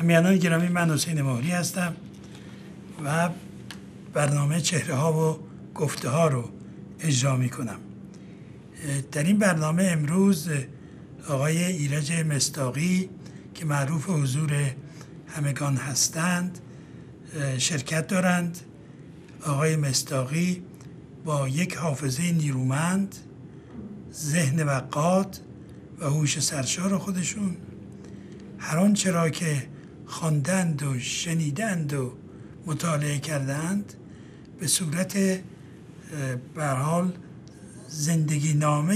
همیهنان گرامی، من حسین مهری هستم و برنامه چهره ها و گفته ها رو اجرا می کنم. در این برنامه امروز آقای ایرج مصداقی که معروف حضور همگان هستند شرکت دارند. آقای مصداقی با یک حافظه نیرومند، ذهن وقات و هوش سرشار خودشون هر آنچه را که خواندند و شنیدند و مطالعه کردند به صورت به هر حال زندگی نامه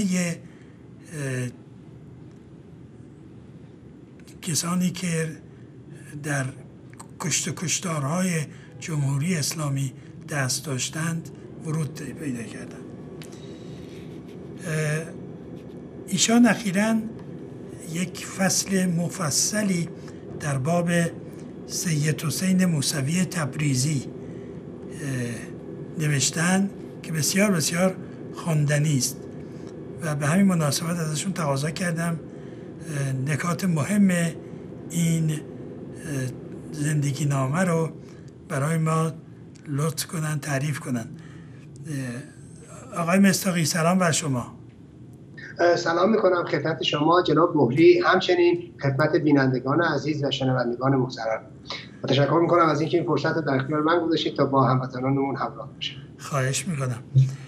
کسانی که در کشت و کشتارهای جمهوری اسلامی دست داشتند ورود پیدا کردند. ایشان اخیراً یک فصل مفصلی در باب سید حسین موسوی تبریزی نوشتن که بسیار بسیار خواندنی است و به همین مناسبت ازشون تقاضا کردم نکات مهم این زندگی نامه رو برای ما لطف کنن، تعریف کنن. آقای مصداقی سلام بر شما. سلام میکنم خدمت شما جناب مهری، همچنین خدمت بینندگان عزیز و شنوندگان محترم. تشکر میکنم از اینکه این فرصت رو در اختیار من گذاشتید تا با هموطنانمون همراه باشم. خواهش میکنم.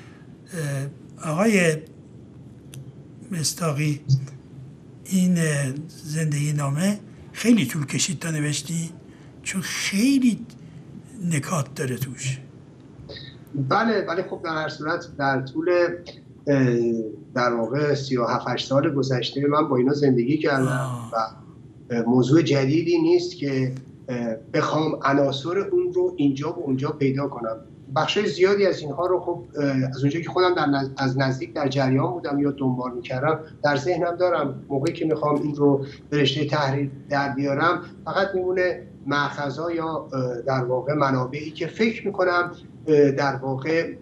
آقای مصداقی، این زندگی نامه خیلی طول کشید تا نوشتی؟ چون خیلی نکات داره توش. بله خب در هر صورت در طول در واقع 37-8 سال گذشته من با اینا زندگی کردم و موضوع جدیدی نیست که بخوام عناصر اون رو اینجا و اونجا پیدا کنم. بخشای زیادی از اینها رو خب از اونجایی که خودم از نزدیک در جریان بودم یا دنبال میکردم در ذهنم دارم. موقعی که میخوام این رو به رشته تحریر در بیارم فقط میمونه مأخذها یا در واقع منابعی که فکر میکنم در واقع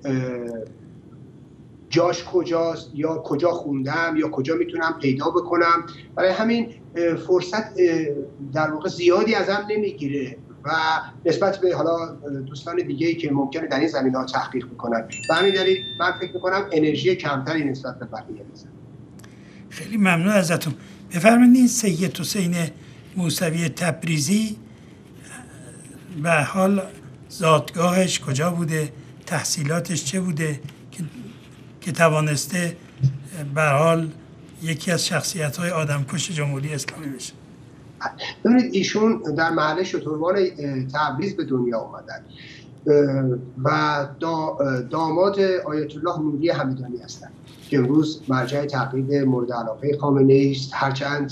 جاش کجاست یا کجا خوندم یا کجا میتونم پیدا بکنم. برای همین فرصت در واقع زیادی ازم نمیگیره و نسبت به حالا دوستان دیگه‌ای که ممکنه در این زمینه‌ها تحقیق میکنن و همین دلیل من فکر میکنم انرژی کمتری نسبت به بقیه میذارم. خیلی ممنون ازتون. بفرمایید این سید حسین موسوی تبریزی به حال زادگاهش کجا بوده، تحصیلاتش چه بوده که توانسته به حال یکی از شخصیت‌های آدمکش جمهوری اسلامی بشه؟ ببینید ایشون در محله شتروان تبریز به دنیا آمدن و داماد آیت الله نوری همدانی هستند که امروز مرجع تقلید مورد علاقه خامنه‌ای است، هرچند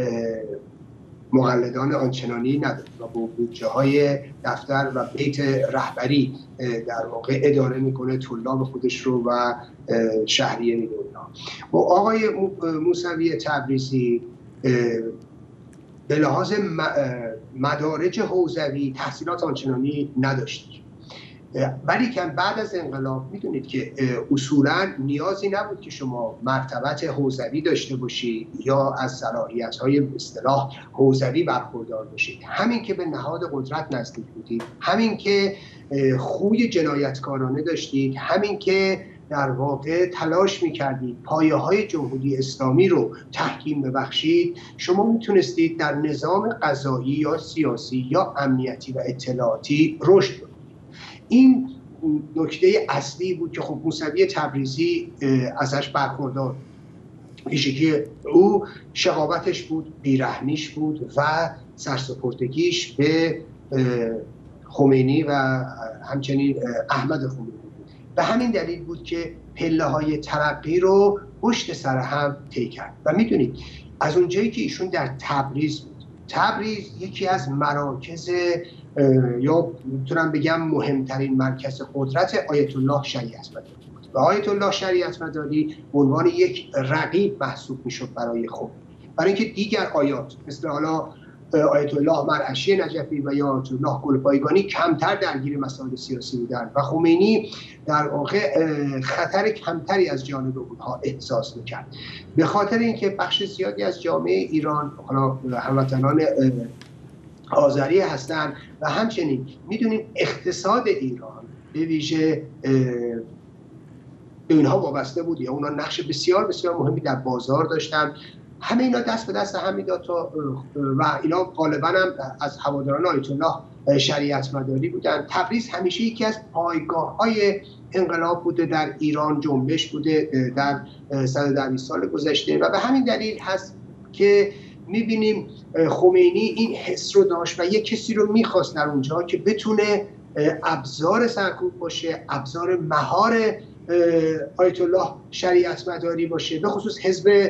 مقلدان آنچنانی نداره و با بودجه‌های دفتر و بیت رهبری در واقع اداره میکنه طلاب خودش رو و شهریه دنیا. و آقای موسوی تبریزی به لحاظ مدارج حوزوی تحصیلات آنچنانی نداشت، ولی که بعد از انقلاب میدونید که اصولا نیازی نبود که شما مرتبط حوزوی داشته باشید یا از صلاحیت‌های به اصطلاح حوزوی برخوردار باشید. همین که به نهاد قدرت نزدیک بودید، همین که خوی جنایتکارانه داشتید، همین که در واقع تلاش میکردید پایه‌های جمهوری اسلامی رو تحکیم ببخشید، شما میتونستید در نظام قضایی یا سیاسی یا امنیتی و اطلاعاتی رشد کنید. این نکته اصلی بود که خب موسوی تبریزی ازش برخوردار. ویژگی او شقاوتش بود، بیرحمیش بود و سرسپردگیش به خمینی و همچنین احمد خمینی بود. به همین دلیل بود که پله‌های ترقی رو پشت سر هم طی کرد. و میدونید از اونجایی که ایشون در تبریز بود، تبریز یکی از مراکز یا میتونم بگم مهمترین مرکز قدرت آیت الله شریعت مداری بود و آیت الله شریعت مداری به عنوان یک رقیب محسوب میشد برای خمینی، برای اینکه دیگر آیات مثل حالا آیت الله مرعشی نجفی و یا آیت الله گلپایگانی کمتر درگیر مسائل سیاسی بودند و خمینی در واقع خطر کمتری از جانب اونها احساس میکرد. به خاطر اینکه بخش زیادی از جامعه ایران، حالا هموطنان آذری هستن و همچنین میدونیم اقتصاد ایران به ویژه به اینها وابسته بود یا اونا نقش بسیار بسیار مهمی در بازار داشتن. همه اینا دست به دست هم میداد تا و اینا غالبا هم از هواداران آیت الله شریعت مداری بودن. تبریز همیشه یکی از پایگاه‌های انقلاب بوده در ایران، جنبش بوده در 120 سال گذشته و به همین دلیل هست که میبینیم خمینی این حس رو داشت و یک کسی رو میخواست در اونجا که بتونه ابزار سرکوب باشه، ابزار مهار آیت الله شریعت مداری باشه، به خصوص حزب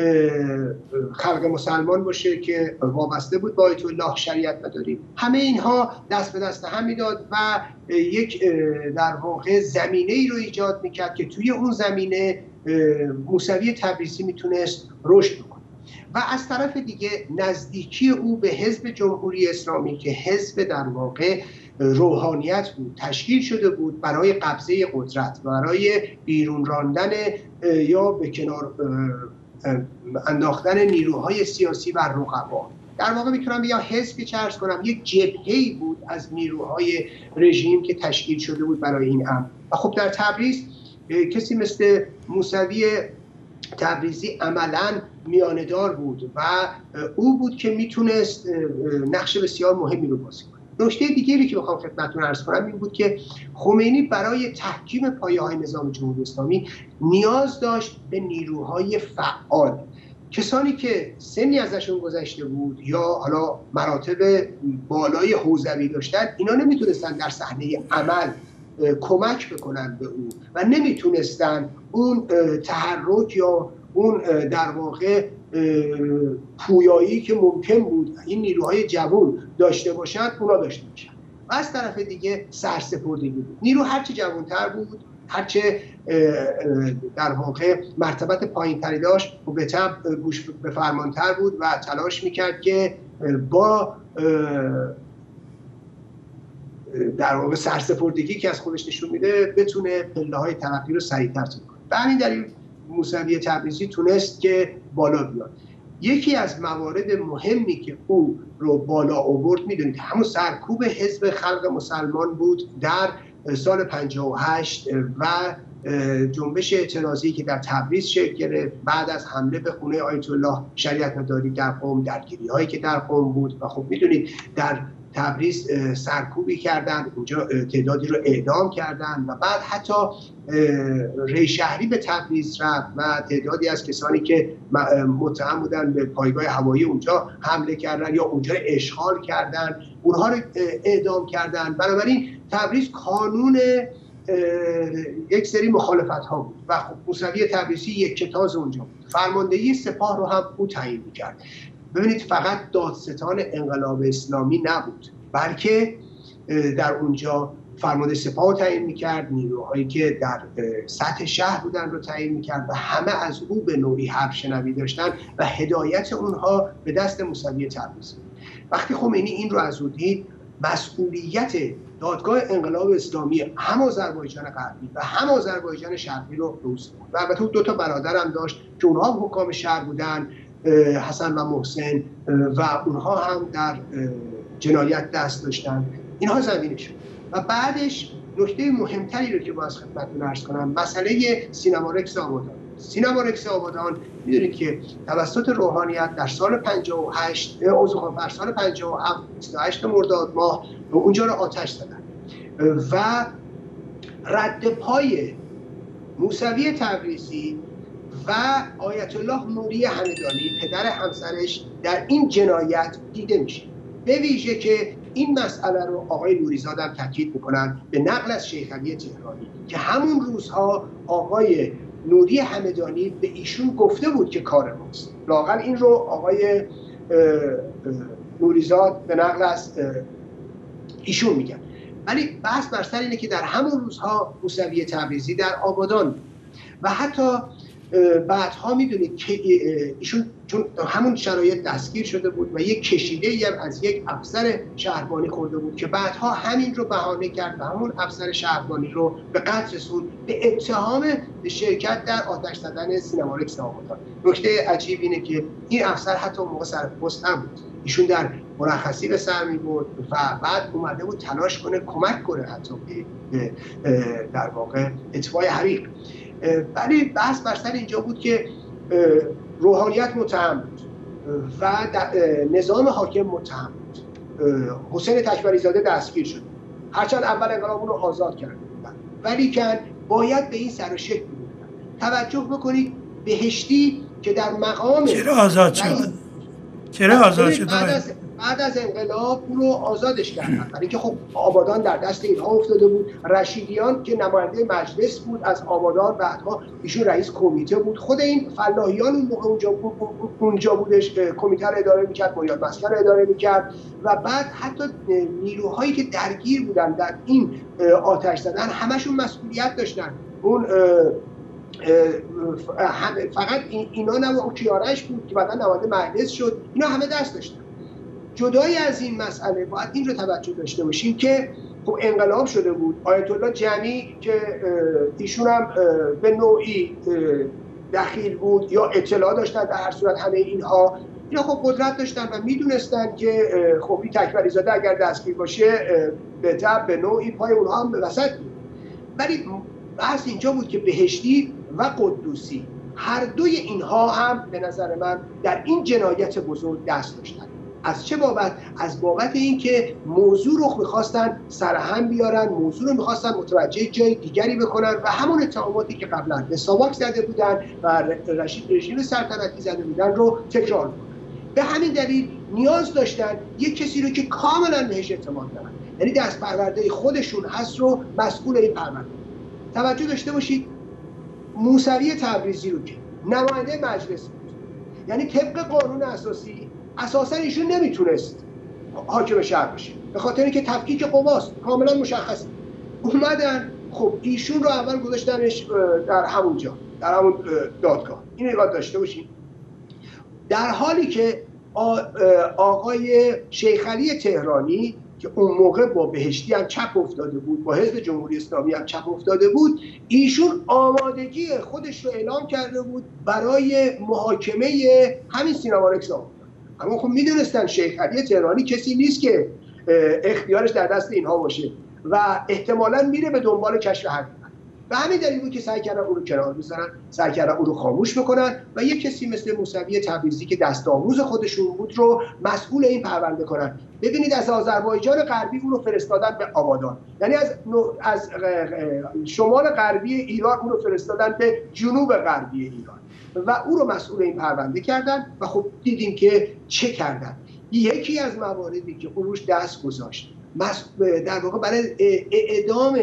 خلق مسلمان باشه که وابسته بود با آیت الله شریعت مداری. همه اینها دست به دست هم میداد و یک در واقع زمینه ای رو ایجاد میکرد که توی اون زمینه موسوی تبریزی میتونست رشد بکنه. و از طرف دیگه نزدیکی او به حزب جمهوری اسلامی که حزب در واقع روحانیت بود، تشکیل شده بود برای قبضه قدرت، برای بیرون راندن یا به کنار انداختن نیروهای سیاسی و رقبا. در واقع میتونم بگم حزبی که عرض کنم یک جبهه‌ای بود از نیروهای رژیم که تشکیل شده بود برای این امر. و خب در تبریز کسی مثل موسوی تبریزی عملاً میانه‌دار بود و او بود که میتونست نقش بسیار مهمی رو بازی کنه. نکته دیگری که بخوام خدمتتون عرض کنم این بود که خمینی برای تحکیم پایه‌های نظام جمهوری اسلامی نیاز داشت به نیروهای فعال، کسانی که سنی ازشون گذشته بود یا حالا مراتب بالای حوزوی داشتن، اینا نمیتونستن در صحنه عمل کمک بکنن به او و نمیتونستن اون تحرک یا اون در واقع پویایی که ممکن بود این نیروهای جوان داشته باشند اونا داشته باشند. و از طرف دیگه سرسپردگی بود. نیرو هرچه جوانتر بود، هرچه در واقع مرتبت پایین تری داشت و به طب گوش به فرمانتر بود و تلاش میکرد که با در واقع سرسپردگی که از خودش نشون میده بتونه پله‌های ترقی رو سریع‌تر طی کنه. به همین دلیل موسوی تبریزی تونست که بالا بیاد. یکی از موارد مهمی که او رو بالا آورد میدونید همون سرکوب حزب خلق مسلمان بود در سال 58 و جنبش اعتراضی که در تبریز شکل گرفت بعد از حمله به خونه آیت الله شریعت مداری در قم، درگیری هایی که در قم بود. و خب میدونید در تبریز سرکوبی کردن، اونجا تعدادی رو اعدام کردن و بعد حتی ری شهری به تبریز رفت و تعدادی از کسانی که متهم بودن به پایگاه هوایی اونجا حمله کردن یا اونجا اشغال کردن، اونها رو اعدام کردن. بنابراین تبریز کانون یک سری مخالفت ها بود و خب موسوی تبریزی یک کتاز اونجا بود. فرماندهی سپاه رو هم او تعیین می‌کرد. ببینید فقط دادستان انقلاب اسلامی نبود، بلکه در اونجا فرمانده سپاه رو تعیین می‌کرد، نیروهایی که در سطح شهر بودن رو تعیین می‌کرد و همه از او به نوعی حرف شنوی داشتن و هدایت اونها به دست موسوی تبریزی. وقتی خمینی این رو از او دید، مسئولیت دادگاه انقلاب اسلامی هم آذربایجان غربی و هم آذربایجان شرقی رو روز بود. و البته دو تا برادر هم داشت که اونها هم حکام شهر بودن، حسن و محسن، و اونها هم در جنایت دست داشتن. اینها زمینه شد. و بعدش نکته مهمتری رو که باید خدمتتون عرض کنم، مسئله سینما رقص آبادان. سینما رقص آبادان میدونید که توسط روحانیت در سال 58 در سال 57 28 مرداد ماه اونجا رو آتش زدن و رد پای موسوی تبریزی و آیت الله نوری همدانی پدر همسرش در این جنایت دیده میشه. به ویژه که این مسئله رو آقای نوریزاد هم تاکید میکنن به نقل از شیخ علی تهرانی که همون روزها آقای نوری همدانی به ایشون گفته بود که کار ماست. لااقل این رو آقای نوریزاد به نقل از ایشون میگن. ولی بحث بر سر اینه که در همون روزها موسوی تبریزی در آبادان و حتی بعدها میدونید که ایشون چون همون شرایط دستگیر شده بود و یک کشیده‌ای هم از یک افسر شهربانی خورده بود که بعدها همین رو بهانه کرد و همون افسر شهربانی رو به قتل رسوند به اتهام شرکت در آتش زدن سینما رقص آبادان. نکته عجیب اینه که این افسر حتی موقع سر پست نبود. ایشون در مرخصی به سر می‌برد و بعد اومده بود تلاش کنه کمک کنه حتی به در واقع اطفای حریق. ولی بحث بر سر اینجا بود که روحانیت متهم بود و نظام حاکم متهم بود. حسین تکبری زاده دستگیر شد، هرچند اول انقلاب اون رو آزاد کرده بودن، ولی که باید به این سر و شکل بودن. توجه بکنید بهشتی که در مقام چرا آزاد شد؟ بعد از انقلاب اون رو آزادش کردن، برای اینکه خب آبادان در دست اینها افتاده بود. رشیدیان که نماینده مجلس بود از آبادان، بعدها ایشون رئیس کمیته بود. خود این فلاحیان اون موقع اونجا بودش، کمیته رو اداره میکرد، بنیاد مسکن رو اداره میکرد و بعد حتی نیروهایی که درگیر بودن در این آتش زدن همشون مسئولیت داشتن. اون فقط اینا نه، اون کیارش بود که بعدا نماینده مجلس شد، اینا همه دست داشتن. جدای از این مسئله باید این رو توجه داشته باشیم که خب انقلاب شده بود. آیت الله جمی که ایشون هم به نوعی دخیل بود یا اطلاع داشتن، در هر صورت همه اینا خب قدرت داشتن و میدونستن که خب این تکبری زاده اگر دستگیر باشه به نوعی پای اونها هم به وسط بود. ولی بحث اینجا بود که بهشتی و قدوسی هر دوی اینها هم به نظر من در این جنایت بزرگ دست داشتن. از چه بابت؟ از بابت اینکه موضوع رو می‌خواستن سرهم بیارن، موضوع رو می‌خواستن متوجه جای دیگری بکنن و همون اتهاماتی که قبلا به ساواک زده بودن و رژیم سلطنتی زده بودن رو تکرار کنن. به همین دلیل نیاز داشتن یک کسی رو که کاملا بهش اعتماد دارن، یعنی دست پرورده خودشون هست رو مسئول این پرونده. توجه داشته باشید موسوی تبریزی رو که نماینده مجلس بود، یعنی طبق قانون اساسی اساسا ایشون نمیتونست حاکم شهر باشه، به خاطر اینکه تفکیک قواست کاملا مشخصه. اومدن خب ایشون رو اول گذاشتنش در همونجا، در همون دادگاه. این رو داشته باشیم. در حالی که آقای شیخ علی تهرانی که اون موقع با بهشتی هم چپ افتاده بود، با حزب جمهوری اسلامی هم چپ افتاده بود، ایشون آمادگی خودش رو اعلام کرده بود برای محاکمه همین سینما رکس. اما خب میدونستن شیخ علی تهرانی کسی نیست که اختیارش در دست اینها باشه و احتمالاً میره به دنبال کشف حقیقت. به همین دلیل بود که سعی کردن اون رو کنار بزنن، سعی کردن اون رو خاموش بکنن و یک کسی مثل موسوی تبریزی که دست آموز خودشون بود رو مسئول این پرونده کنن. ببینید از آذربایجان غربی اون رو فرستادن به آبادان، یعنی از شمال غربی ایران اون رو فرستادن به جنوب غربی ایران و او رو مسئول این پرونده کردن و خب دیدیم که چه کردن. یکی از مواردی که اون روش دست گذاشت در واقع برای اعدام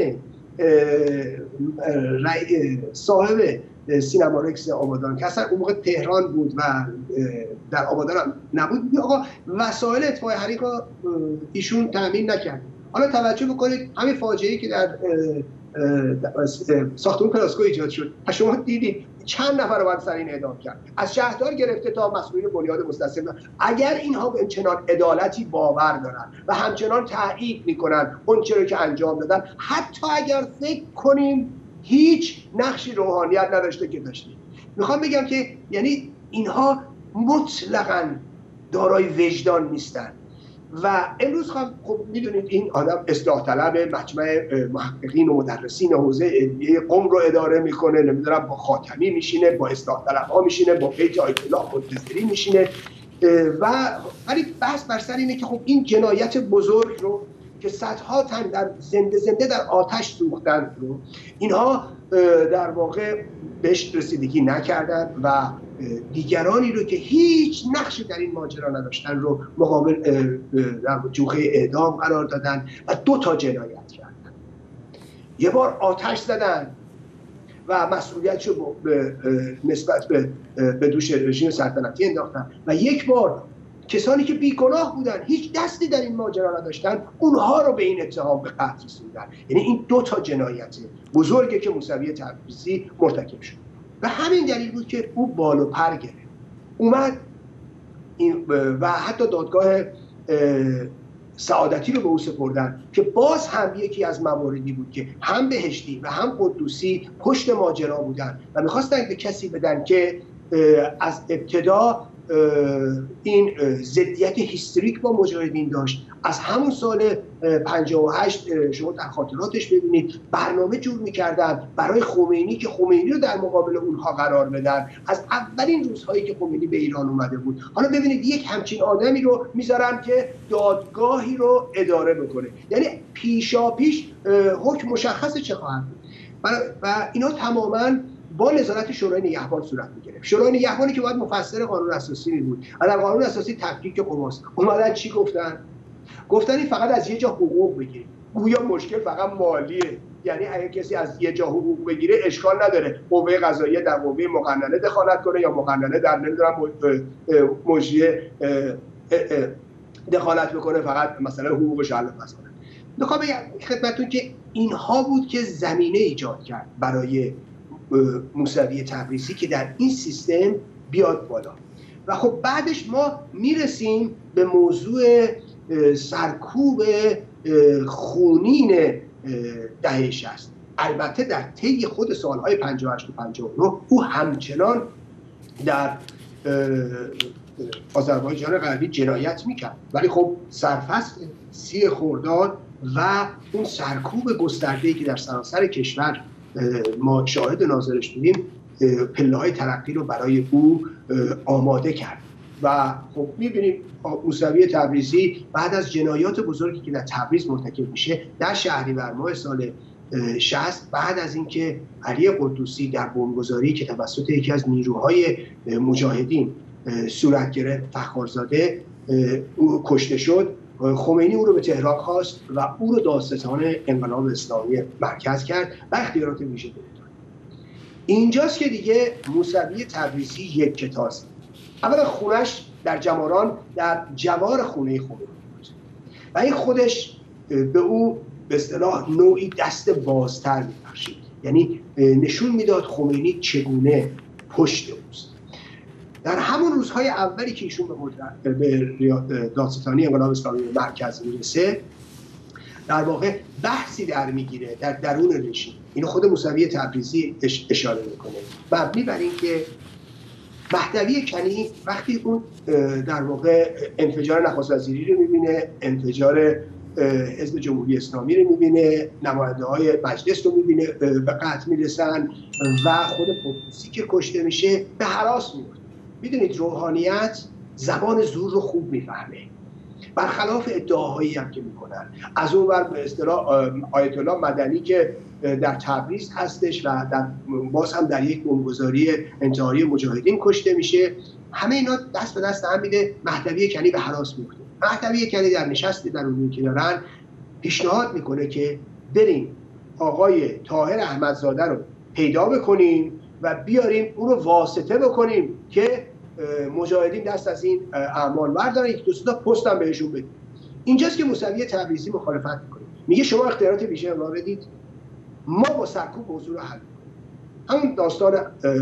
صاحب سینما رکس آبادان که اصلا اون موقع تهران بود و در آبادان هم نبود، آقا وسایل اطفای حریق رو ایشون تامین نکرد. حالا توجه بکنید همین فاجعه‌ای که در ساختمون پلاسکو ایجاد شد، شما دیدید چند نفر رو باید سر این اعدام کرد، از شهردار گرفته تا مسئولین بنیاد مستصرف. اگر اینها به چنان عدالتی باور دارن و همچنان تایید میکنن اون چیزی که انجام دادن، حتی اگر فکر کنیم هیچ نقشی روحانیت نداشته که داشته، میخوام بگم که یعنی اینها مطلقاً دارای وجدان نیستن. و امروز خب میدونید این آدم اصلاح طلب، مجمع محققین و مدرسین حوزه علمیه قم رو اداره میکنه، نمیدونم با خاتمی میشینه، با اصلاح طلب‌ها میشینه، با بیت آیت الله منتظری میشینه ولی بحث بر سر اینه که خب این جنایت بزرگ رو که صدها تن در زنده در آتش سوختن رو اینها در واقع بهش رسیدگی نکردن و دیگرانی رو که هیچ نقشی در این ماجرا نداشتن رو مقابل در جوخه اعدام قرار دادن و 2 جنایت کردن. یه بار آتش زدن و مسئولیتش رو نسبت به دوش رژیم سلطنتی انداختن و یک بار کسانی که بیگناه بودن، هیچ دستی در این ماجرا نداشتن، اونها رو به این اتهام به قتل رسوندن. یعنی این 2 جنایت بزرگه که موسوی تبریزی مرتکب شد و همین دلیل بود که او بال و پر گرفت اومد و حتی دادگاه سعادتی رو به او سپردن که باز هم یکی از مواردی بود که هم بهشتی و هم قدوسی پشت ماجرا بودن و میخواستن به کسی بدن که از ابتدا این ضدیت هیستریک با مجاهدین داشت. از همون سال 58 شما در خاطراتش ببینید برنامه جور میکردن برای خمینی که خمینی رو در مقابل اونها قرار بدن، از اولین روزهایی که خمینی به ایران اومده بود. حالا ببینید یک همچین آدمی رو میذارن که دادگاهی رو اداره بکنه، یعنی پیشاپیش حکم مشخص چه خواهد بود و اینا تماماً با نظارت شورای نگهبان صورت می‌گرفت. شورای نگهبانی که باید مفسر قانون اساسی بود، در قانون اساسی تفکیک قواست. اومدن چی گفتن؟ گفتن این فقط از یه جا حقوق بگیرید. گویا مشکل فقط مالیه، یعنی اگه کسی از یه جا حقوق بگیره اشکال نداره قوه قضاییه در قوه مقننه دخالت کنه یا مقننه در نمیدونم مجریه دخالت بکنه، فقط مثلا حقوقش علم پس کنه. میخوام بگم خدمتتون که اینها بود که زمینه ایجاد کرد برای موسوی تبریزی که در این سیستم بیاد بالا. و خب بعدش ما میرسیم به موضوع سرکوب خونین دهه 60. البته در طی خود سالهای 58 و 59 او همچنان در آذربایجان غربی جنایت میکرد، ولی خب سرفصل 30 خرداد و اون سرکوب گسترده‌ای که در سراسر کشور ما شاهد ناظرش بودیم پله‌های ترقی رو برای او آماده کرد. و خب می‌بینیم موسوی تبریزی بعد از جنایات بزرگی که در تبریز مرتکب میشه در شهریور ماه سال 60، بعد از اینکه علی قدوسی در بمبگذاری که توسط یکی از نیروهای مجاهدین صورت گرفت فخرزاده او کشته شد، خمینی او رو به تهران خواست و او رو دادستان انقلاب اسلامی مرکز کرد و اختیارات ویژه داد. اینجاست که دیگه موسوی تبریزی یک کتاست. اولا خونش در جماران در جوار خونه خمینی بود و این خودش به او به اصطلاح نوعی دست بازتر می‌بخشید، یعنی نشون میداد خمینی چگونه پشت اوست. در همون روزهای اولی که ایشون به دادستانی انقلاب اسلامی مرکز میرسه، در واقع بحثی در میگیره در درون رژیم. اینو خود موسوی تبریزی اشاره میکنه. مبنی بر این که مهدوی کنی وقتی اون در واقع انفجار نخست وزیری رو میبینه، انفجار حزب جمهوری اسلامی رو میبینه، نماینده های مجلس رو میبینه به قتل میرسن و خود قدوسی که کشته میشه به هراس میفته. میدونید روحانیت زبان زور رو خوب میفهمه، برخلاف ادعاهایی هم که میکنن. از اون ور به اصطلاح آیت الله مدنی که در تبریز هستش و باز هم در یک بمبگذاری انتحاری مجاهدین کشته میشه، همه اینا دست به دست هم میده. مهدوی کنی به هراس میفته. مهدوی کنی در نشستی در اونی که دارن پیشنهاد میکنه که بریم آقای طاهر احمدزاده رو پیدا بکنیم و بیاریم اون رو واسطه بکنیم که مجاهدین دست از این اعمال بردارن، یک دو تا پست هم بهشون بدیم. اینجاست که موسوی تبریزی مخالفت میکنه، میگه شما اختیارات ویژه ما بدید، ما با سرکوب موضوع رو حل میکنیم. همون داستان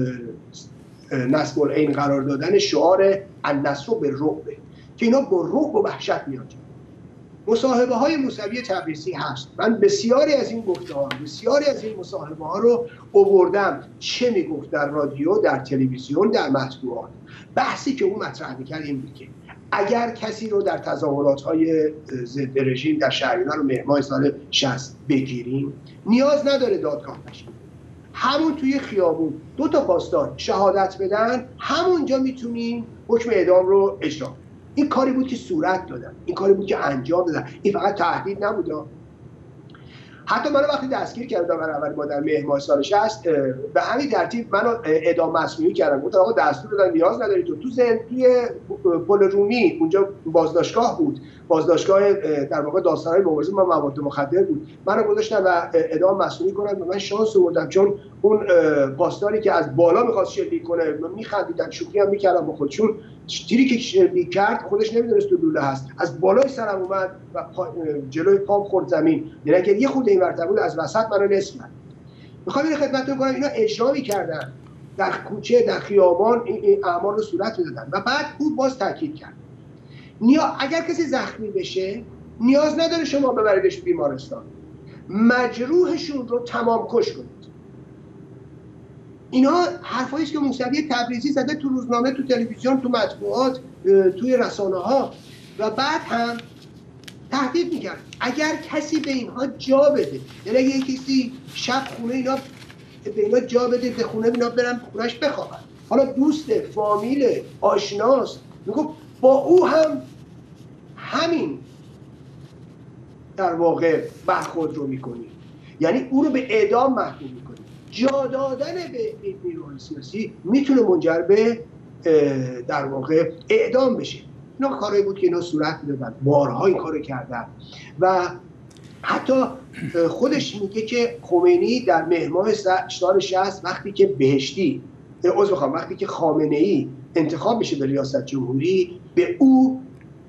نصب العین قرار دادن شعار النصر بالرعب که اینا با رعب و وحشت میاد. مصاحبه های موسوی تبریزی هست. من بسیاری از این گفته‌ها، بسیاری از این مصاحبه ها رو آوردم، چه میگفت در رادیو، در تلویزیون، در مطبوعات. بحثی که او مطرح می‌کرد این بود که اگر کسی رو در تظاهرات‌های ضد رژیم در شهریور و مهر ماه سال 60 بگیریم، نیاز نداره دادگاه تشکیل کنیم. همون توی خیابون دو تا پاسدار شهادت بدن، همونجا میتونیم حکم اعدام رو اجرا کنیم. این کاری بود که صورت دادن، این کاری بود که انجام دادن. این فقط تهدید نبود. حتی منو وقتی دستگیر کردن برای اولین بار در مهر ماه سال 60 به همین ترتیب منو اعدام مصنوعی کردن. گفتن آقا دستور دادن نیاز نداری تو توی پل رومی اونجا بازداشتگاه بود، بازداشتگاه در واقع داستان‌های مبارزه با مواد مخدر بود. منو گذاشتن و اعدام مصنوعی کنن و من شانس آوردم چون اون پاسداری که از بالا می‌خواست شلیک کنه می‌خندیدن، شوخی هم می‌کردن با خودشون. تیری که شلیک کرد خودش نمی‌دونست تو لوله هست، از بالای سرم اومد و جلوی پام خورد زمین. یعنی اگه یه خورده این ورتبون از وسط منو نصف کرد. می‌خوام این خدمتتون کنم اینا اجرا می‌کردن در کوچه، در خیابان این اعمال رو صورت می‌دادن و بعد او باز تاکید کرد اگر کسی زخمی بشه نیاز نداره شما ببریدش بیمارستان، مجروحشون رو تمام کش کنید. اینا حرفایی است که موسوی تبریزی زده تو روزنامه، تو تلویزیون، تو مطبوعات، توی رسانه ها، و بعد هم تهدید میکرد اگر کسی به اینها جا بده، یعنی اگه کسی شب خونه اینا به اینا جا بده، به خونه اینا برن خونهش بخوابن، حالا دوست، فامیل، آشناست، میگفت با او هم همین در واقع برخورد رو میکنی، یعنی او رو به اعدام محکوم میکنی. جا دادن به نیروهای سیاسی میتونه منجر به در واقع اعدام بشه. اینا کاری بود که اینا صورت میدادن، بارها این کارو کردن. و حتی خودش میگه که خمینی در مهر ماه سال 60 وقتی که بهشتی وقتی که خامنه‌ای انتخاب بشه به ریاست جمهوری، به او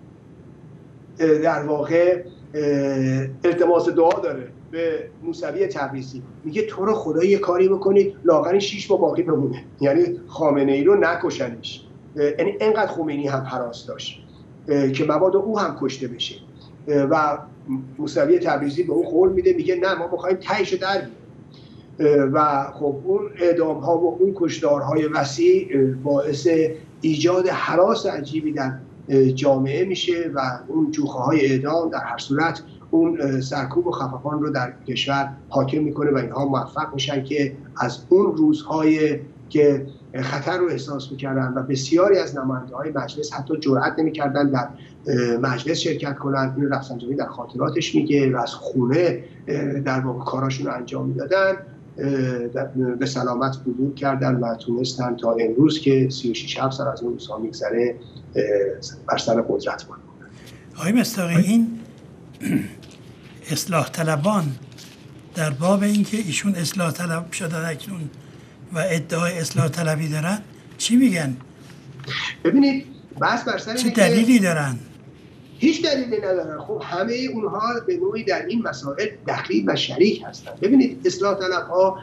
در واقع التماس دعا داره به موسوی تبریزی، میگه تو رو خدا یه کاری بکنید لااقل 6 ماه باقی بمونه، یعنی خامنه‌ای رو نکشنش. یعنی اینقدر خمینی هم هراس داشت که مبادا او هم کشته بشه. و موسوی تبریزی به اون قول میده، میگه نه ما میخوایم تهیشو در بیاریم. و خب اون اعدام ها و اون کشتارهای وسیع باعث ایجاد هراس عجیبی در جامعه میشه و اون جوخه های اعدام در هر صورت اون سرکوب و خفقان رو در کشور حاکم میکنه و اینها موفق میشن که از اون روزهای که خطر رو احساس میکردن و بسیاری از نماینده های مجلس حتی جرئت نمیکردن در مجلس شرکت کنن. این رفسنجانی در خاطراتش میگه و از خونه در واقع کاراشون رو انجام میدادن، به سلامت بلوغ کردن و تونستن تا امروز که 36 سال از اون روزها میگذره بر سر قدرت بمونن. آقای مصداقی، این اصلاح طلبان در باب اینکه ایشون اصلاح طلب شدن اکنون و ادعای اصلاح طلبی دارن چی میگن؟ ببینید بحث بر سر چه دلیلی دارن؟ هیچ دلیلی ندارن. خب همه اونها به نوعی در این مسائل دخیل و شریک هستن. ببینید اصلاح طلب‌ها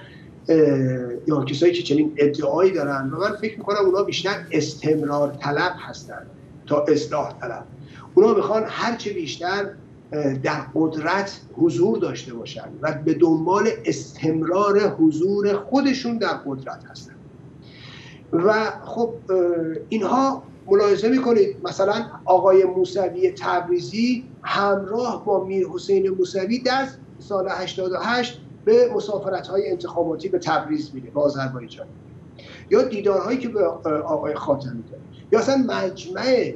یا کسایی که چنین ادعایی دارن و من فکر می‌کنم اونها بیشتر استمرار طلب هستن تا اصلاح طلب. اونها میخوان هرچه بیشتر در قدرت حضور داشته باشن و به دنبال استمرار حضور خودشون در قدرت هستن. و خب اینها ملاحظه میکنید مثلا آقای موسوی تبریزی همراه با میرحسین موسوی در سال 88 به مسافرت‌های انتخاباتی به تبریز میره، به آذربایجان، یا دیدارهایی که به آقای خاتمی داره، یا اصلا مجمع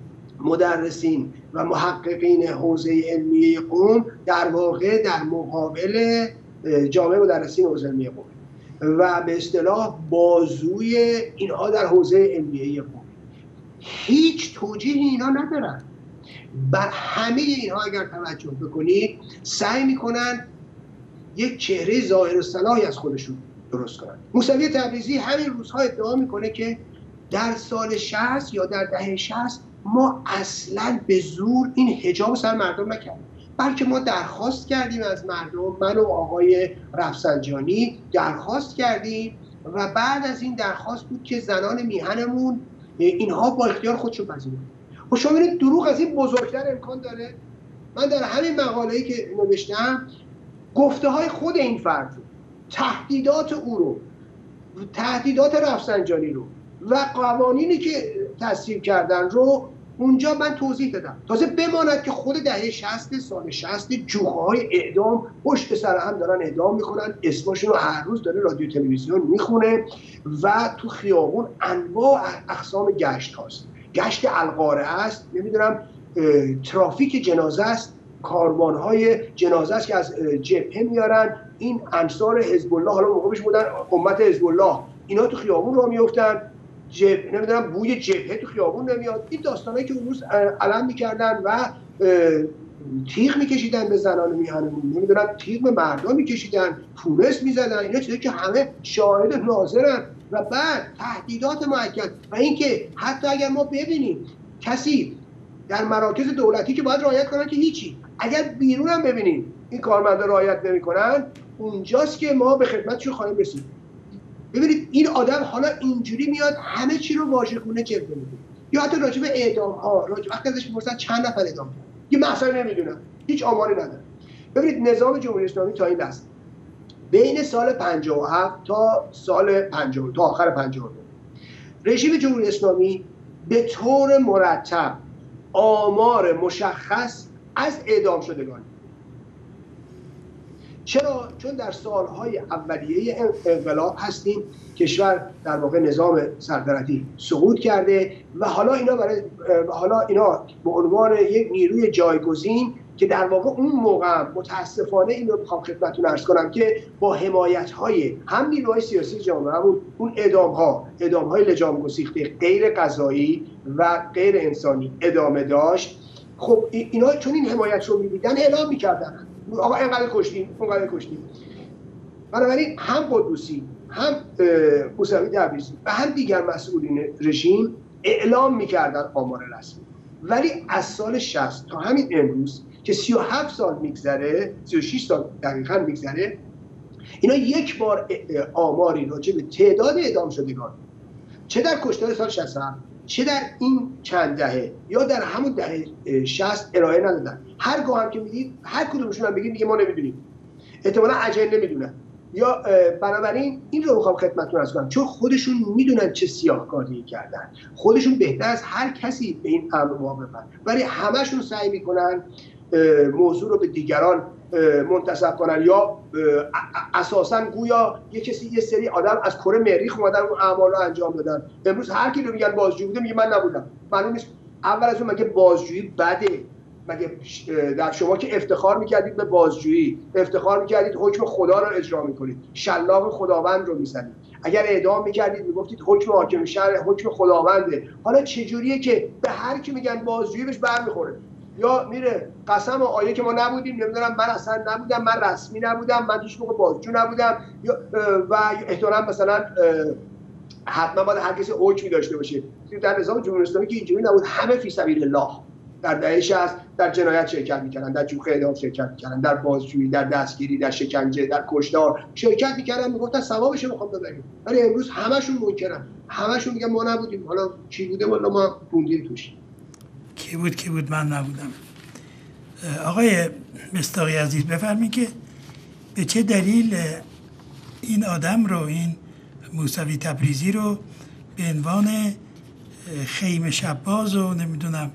مدرسین و محققین حوزه علمیه قم در واقع در مقابل جامعه مدرسین حوزه علمیه قم و به اصطلاح بازوی اینها در حوزه علمیه قم. هیچ توجیهی اینا ندارن. بر همه اینها اگر توجه بکنید سعی میکنن یک چهره ظاهر و صلاحی از خودشون درست کنن. موسوی تبریزی همین روزها ادعا میکنه که در سال 60 یا در دهه 60 ما اصلا به زور این حجاب سر مردم نکردیم، بلکه ما درخواست کردیم از مردم، من و آقای رفسنجانی درخواست کردیم و بعد از این درخواست بود که زنان میهنمون اینها با اختیار خودشون پذیرفتن. و شما ببینید دروغ از این بزرگتر امکان داره؟ من در همین مقاله‌ای که نوشتم گفته های خود این فرد رو، تهدیدات او رو، تهدیدات رفسنجانی رو و قوانینی که تصویب کردن رو اونجا من توضیح دادم. تازه بماند که خود دهه 60 سال 60 جوخه‌های اعدام پشت سر هم دارن اعدام میکنن، اسمشون رو هر روز داره رادیو تلویزیون میخونه و تو خیابون انواع اقسام گشت هاست. گشت القاره است، نمیدونم ترافیک جنازه است، کاروان‌های جنازه است که از جبهه میارن، این انصار حزب الله، حالا موقعش بودن امت حزب الله، اینا تو خیابون راه میافتن، نمیدونم بوی جبهه تو خیابون نمیاد. این داستانایی که اون روز علم میکردن و تیغ میکشیدن به زنان میهنمون، نمیدونم تیغ به مردم میکشیدن، پولس میزدن، اینا چیزایی که همه شاهد ناظرن. و بعد تهدیدات موکد و اینکه حتی اگر ما ببینیم کسی در مراکز دولتی که باید رعایت کنن که هیچی، اگر بیرون هم ببینیم این کارمندا رعایت نمیکنن، اونجاست که ما به خدمتشون خواهیم رسید. ببینید این آدم حالا اینجوری میاد همه چی رو واژگونه جلوه میده، یا حتی راجع به اعدام ها، وقتی ازش میپرسن چند نفر اعدام کردن، یه مسئله نمیدونن، هیچ آماری نداره. ببینید نظام جمهوری اسلامی تا این لحظه بین سال 57 تا سال 50 تا آخر 52 رژیم جمهوری اسلامی به طور مرتب آمار مشخص از اعدام شدگان. چرا؟ چون در سالهای اولیه انقلاب هستیم، کشور در واقع نظام سلطنتی سقوط کرده و حالا اینا به عنوان یک نیروی جایگزین که در واقع اون موقع متاسفانه این رو بخوام خدمتتون عرض کنم که با حمایت‌های هم نیروهای سیاسی جامعه اون اعدام‌های لجام گسیخته غیر قضایی و غیر انسانی ادامه داشت. خب اینا چون این حمایت رو می‌دیدن اعلام می‌کردن آقا اینقدر کشتیم اونقدر کشتیم. بنابراین هم قدوسی هم موسوی تبریزی و هم دیگر مسئولین رژیم اعلام می‌کردن آمار رسمی، ولی از سال 60 تا همین امروز که 37 سال میگذره، 36 سال دقیقاً میگذره، اینا یک بار آماری راجع به تعداد اعدام شدگان چه در کشتار سال 67 چه در این چند دهه یا در همون دهه 60 ارائه ندادن. هر گاه هم که میدید هر کدومشون هم بگید میگه ما نمیدونیم، احتمالاً عجله نمیدونن یا بنابراین این رو میخوام خدمتتون عرض کنم، چون خودشون میدونن چه سیاهکاری کردن، خودشون بهتر از هر کسی به این امر موافقن، ولی همشون سعی میکنن موضوع رو به دیگران منتسب کنن یا اساساً گویا یه سری آدم از کره مریخ اومدن اون اعمال رو انجام دادن. امروز هر کی رو میگن بازجویی بوده میگه من نبودم. معلوم نیست اول از اون مگه بازجویی بده؟ مگه در شما که افتخار میکردید به بازجویی، افتخار میکردید حکم خدا رو اجرا میکنید، شلاق خداوند رو میزنید، اگر اعدام میکردید میگفتید حکم حاکم شهر حکم خداونده. حالا چجوریه که به هر کی میگن بازجویی بهش برمیخوره یا میره قسم و آیه که ما نبودیم، نمیدونم من اصلا نبودم، من رسمی نبودم، من هیچ موقع بازجو نبودم و احتمالاً مثلا حتما باید هر کسی حکمی داشته باشه. در نظام جمهوری اسلامی که اینجوری نبود، همه فی سبیل الله در دهه 60 در جنایت شرکت میکردن، در جوخه اعدام شرکت میکردن، در بازجویی، در دستگیری، در شکنجه، در کشتار شرکت میکردن، میگفتن ثوابش رو میخوام ببریم. ولی امروز همشون منکرن، همشون میگن ما نبودیم. حالا کی بوده؟ والا ما موندیم توش. کی بود من نبودم. آقای مصداقی عزیز بفرمایید که به چه دلیل این آدم رو، این موسوی تبریزی رو به عنوان خیمه شباز و نمیدونم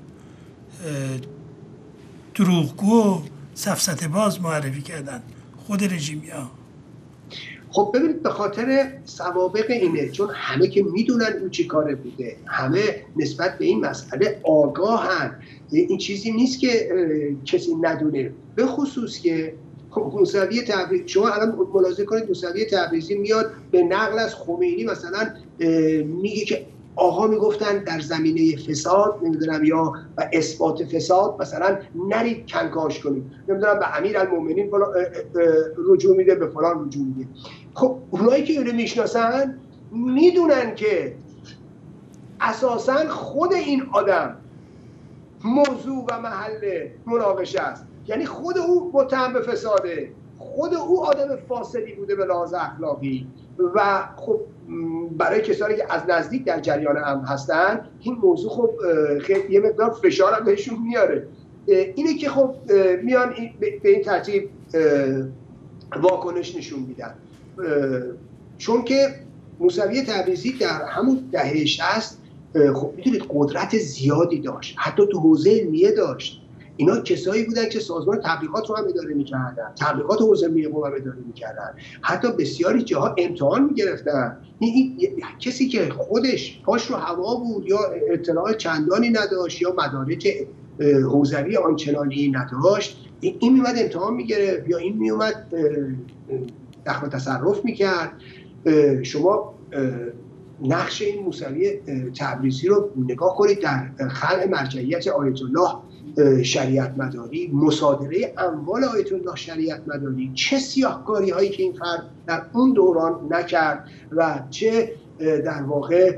دروغگو و سفسطه باز معرفی کردن خود رژیمیا؟ خب ببینید به خاطر سوابق اینه، چون همه که میدونن اون چی کاره بوده، همه نسبت به این مسئله آگاهن، این چیزی نیست که کسی ندونه. به خصوص که موسوی تبریزی، شما الان ملاحظه کنید موسوی تبریزی میاد به نقل از خمینی مثلا میگه که آقا میگفتن در زمینه فساد نمیدونم یا و اثبات فساد مثلا نرید کنکاش کنید، نمیدونم به امیرالمومنین رجوع میده، به فلان رجوع میده. خب اونایی که اینو میشناسن میدونن که اساسا خود این آدم موضوع و محل مناقشه است، یعنی خود او متهم به فساده، خود او آدم فاسدی بوده به لحاظ اخلاقی و خب برای کسانی که از نزدیک در جریان امر هستن این موضوع خب خیلی یه مقدار فشار هم بهشون میاره. اینه که خب میان به این ترتیب واکنش نشون میدن، چون که موسوی تبریزی در همون دهه 60 خب میدونید قدرت زیادی داشت، حتی تو حوزه علمیه داشت. اینا کسایی بودن که سازمان تبلیغات رو هم اداره می‌کردن، تبلیغات حوزه علمیه رو هم اداره می‌کردن، حتی بسیاری جاها امتحان می‌گرفتن. این کسی که خودش پاش رو هوا بود یا اطلاع چندانی نداشت یا مدارک حوزوی آنچنانی نداشت، این میومد امتحان می‌گرفت یا این میومد دخل تصرف می‌کرد. شما نقش این موسوی تبریزی رو نگاه کنید در خلع مرجعیت آیت الله شریعت مداری، مصادره اموال آیت الله شریعت مداری، چه سیاهکاری هایی که این فرد در اون دوران نکرد و چه در واقع